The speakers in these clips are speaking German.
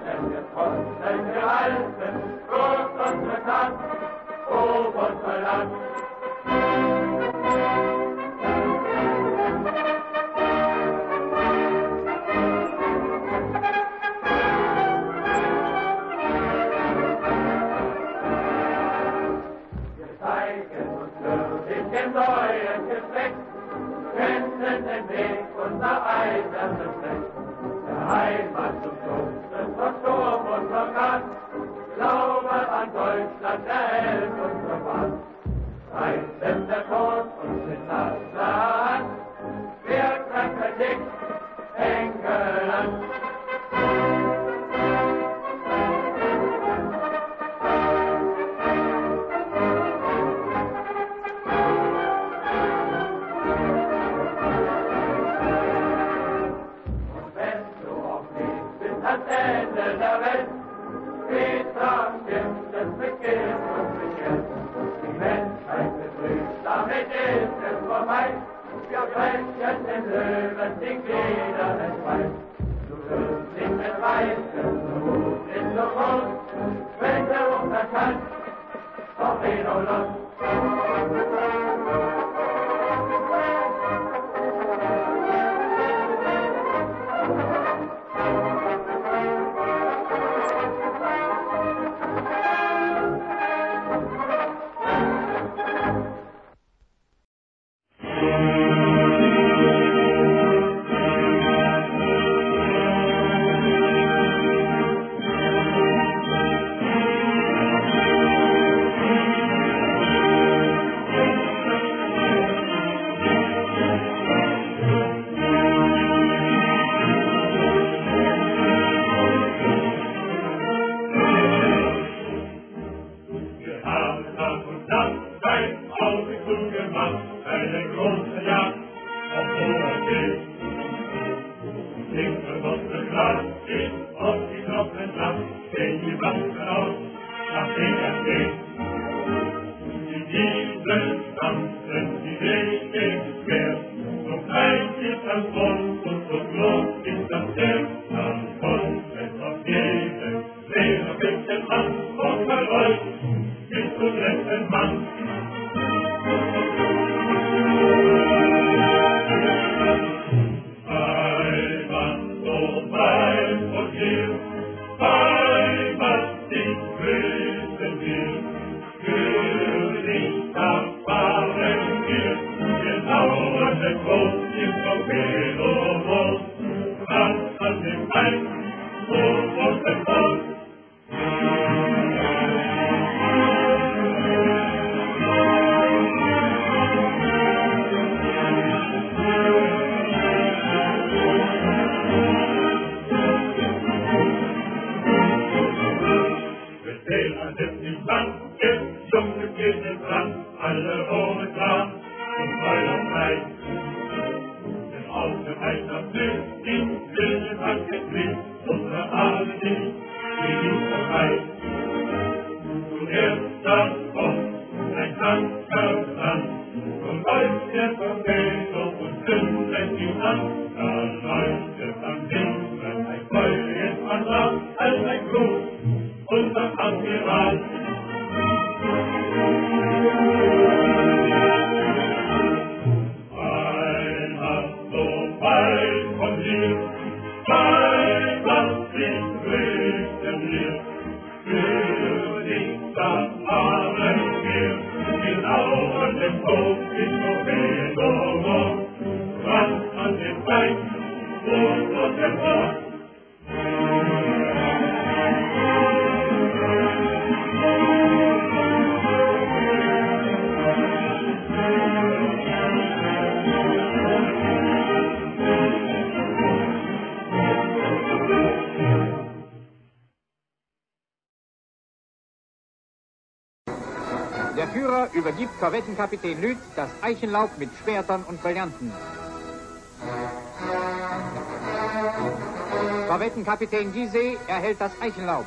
denn wir trotzdem gehalten, ruft unsere Kraft, hoch unser Land. Wir zeigen uns würdig dem neuen Geschlecht, kennen den Weg unser eisernes Recht. Der Heimat zum Schutz vor Sturm und Orkan, Glaube an Deutschland erhält unsere Bahn. Reißen der Tod uns in das Land, wir treffen dich, England. Ans Ende der Welt, wie dran stimmt es beginnt und beginnt. Die Menschheit betrügt, damit ist es vorbei. Wir brechen den Löwen die Glieder entzwei. Du wirst nicht entreißen, so gut ist so groß, wenn der Unterstand Torpedo los. Der Führer übergibt Korvettenkapitän Lüth das Eichenlaub mit Schwertern und Brillanten. Korvettenkapitän Gizeh erhält das Eichenlaub.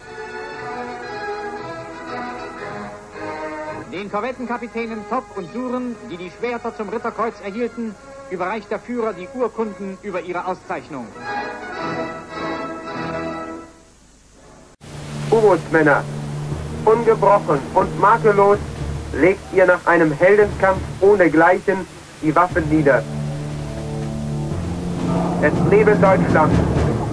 Den Korvettenkapitänen Topp und Suren, die die Schwerter zum Ritterkreuz erhielten, überreicht der Führer die Urkunden über ihre Auszeichnung. U-Bootsmänner, ungebrochen und makellos legt ihr nach einem Heldenkampf ohnegleichen die Waffen nieder. Es lebe Deutschland!